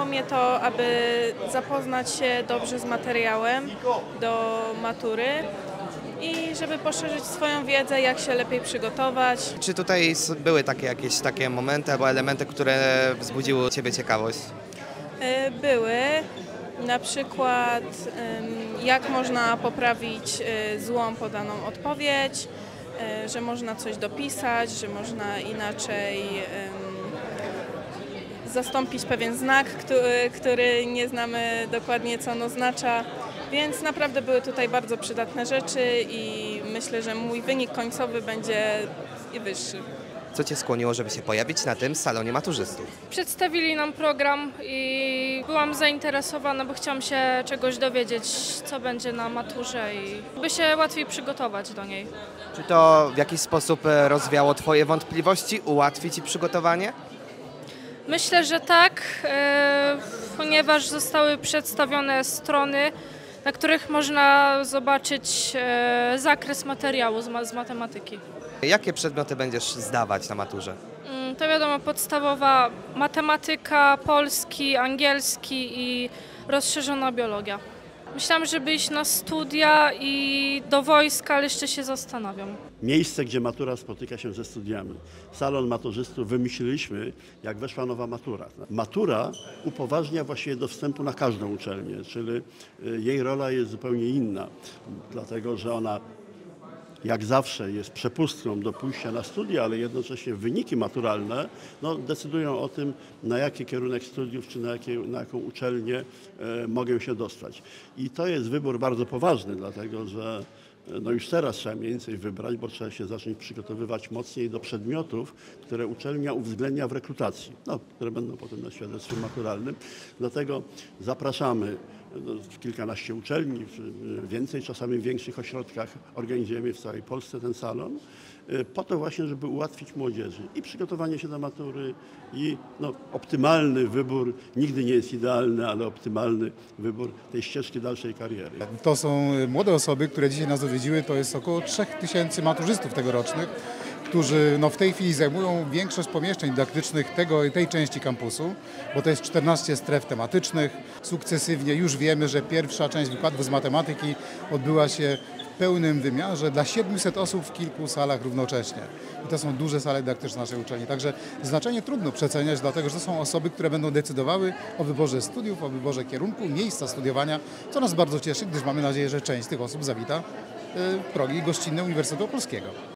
skierowało mnie to, aby zapoznać się dobrze z materiałem do matury i żeby poszerzyć swoją wiedzę, jak się lepiej przygotować. Czy tutaj były jakieś takie momenty albo elementy, które wzbudziły u Ciebie ciekawość? Były, na przykład jak można poprawić złą podaną odpowiedź, że można coś dopisać, że można inaczej zastąpić pewien znak, który nie znamy dokładnie, co on oznacza. Więc naprawdę były tutaj bardzo przydatne rzeczy i myślę, że mój wynik końcowy będzie wyższy. Co Cię skłoniło, żeby się pojawić na tym salonie maturzystów? Przedstawili nam program i byłam zainteresowana, bo chciałam się czegoś dowiedzieć, co będzie na maturze i by się łatwiej przygotować do niej. Czy to w jakiś sposób rozwiało Twoje wątpliwości, ułatwi Ci przygotowanie? Myślę, że tak, ponieważ zostały przedstawione strony, na których można zobaczyć zakres materiału z matematyki. Jakie przedmioty będziesz zdawać na maturze? To wiadomo, podstawowa matematyka, polski, angielski i rozszerzona biologia. Myślałam, żeby iść na studia i do wojska, ale jeszcze się zastanawiam. Miejsce, gdzie matura spotyka się ze studiami. Salon maturzystów wymyśliliśmy, jak weszła nowa matura. Matura upoważnia właściwie do wstępu na każdą uczelnię, czyli jej rola jest zupełnie inna, dlatego że ona jak zawsze jest przepustką do pójścia na studia, ale jednocześnie wyniki maturalne decydują o tym, na jaki kierunek studiów czy na jaką uczelnię mogę się dostać. I to jest wybór bardzo poważny, dlatego że już teraz trzeba mniej więcej wybrać, bo trzeba się zacząć przygotowywać mocniej do przedmiotów, które uczelnia uwzględnia w rekrutacji, które będą potem na świadectwie maturalnym. Dlatego zapraszamy w kilkanaście uczelni, więcej, czasami w większych ośrodkach organizujemy w całej Polsce ten salon, po to właśnie, żeby ułatwić młodzieży i przygotowanie się do matury i optymalny wybór, nigdy nie jest idealny, ale optymalny wybór tej ścieżki dalszej kariery. To są młode osoby, które dzisiaj nas odwiedziły, to jest około 3000 maturzystów tegorocznych, którzy w tej chwili zajmują większość pomieszczeń dydaktycznych tej części kampusu, bo to jest 14 stref tematycznych. Sukcesywnie już wiemy, że pierwsza część wykładów z matematyki odbyła się w pełnym wymiarze dla 700 osób w kilku salach równocześnie. I to są duże sale dydaktyczne naszej uczelni. Także znaczenie trudno przeceniać, dlatego że to są osoby, które będą decydowały o wyborze studiów, o wyborze kierunku, miejsca studiowania, co nas bardzo cieszy, gdyż mamy nadzieję, że część z tych osób zawita progi gościnne Uniwersytetu Opolskiego.